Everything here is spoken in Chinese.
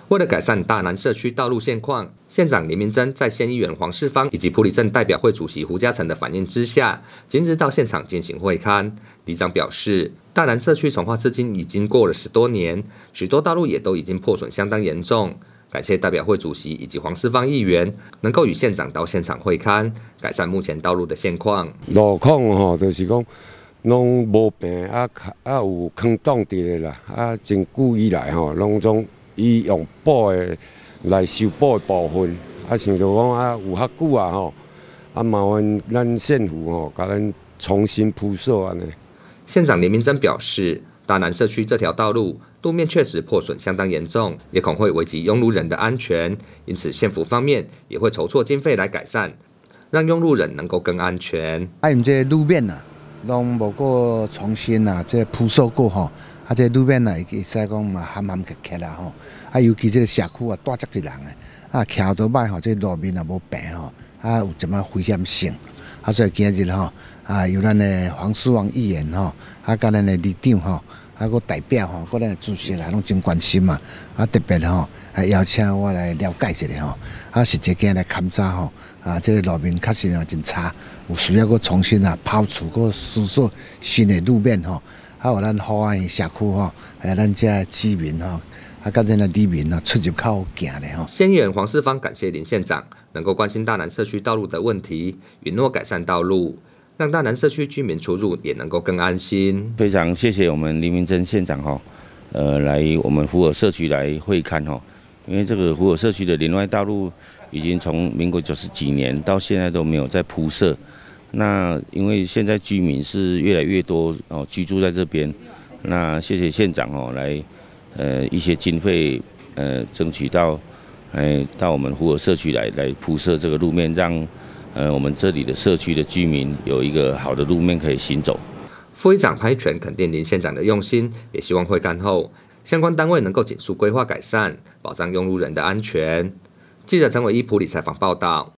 为了改善大南社区道路现况，县长林明珍在县议员黄世芳以及埔里镇代表会主席胡嘉诚的反映之下，今日到现场进行会勘。里长表示，大南社区重划至今已经过了10多年，许多道路也都已经破损相当严重。感谢代表会主席以及黄世芳议员能够与县长到现场会勘，改善目前道路的现况。 路况就是讲拢无平有坑洞伫的啦，真久以来拢总以用补的来修补的部分，想着讲有较久麻烦咱县府甲咱重新铺设安尼。 县长林明珍表示，大南社区这条道路路面确实破损相当严重，也恐会危及用路人的安全，因此县府方面也会筹措经费来改善，让用路人能够更安全。 因这路面拢无过重新这铺设过这路面会使讲嘛咸曲啦尤其这个社区大只人的徛倒摆这路面无平有一么危险性所以今日由咱的黄世芳议员甲咱的里长个代表个咱的主席拢真关心嘛特别邀请我来了解一下实际今来勘察这个路面确实真差，有需要个重新抛除个施设新的路面还有咱好安社区咱这居民甲咱的里民出入口行咧县议员黄世芳感谢林县长能够关心大南社区道路的问题，允诺改善道路，让大南社区居民出入也能够更安心。 非常谢谢我们林明珍县长来我们福尔社区来会勘因为这个福尔社区的连外道路已经从民国90几年到现在都没有在铺设。那因为现在居民是越来越多居住在这边，那谢谢县长来一些经费争取到我们福尔社区来铺设这个路面，让我们这里的社区的居民有一个好的路面可以行走。 副议长潘一全肯定林县长的用心，也希望会勘后相关单位能够紧速规划改善，保障用路人的安全。记者陈伟一埔里采访报道。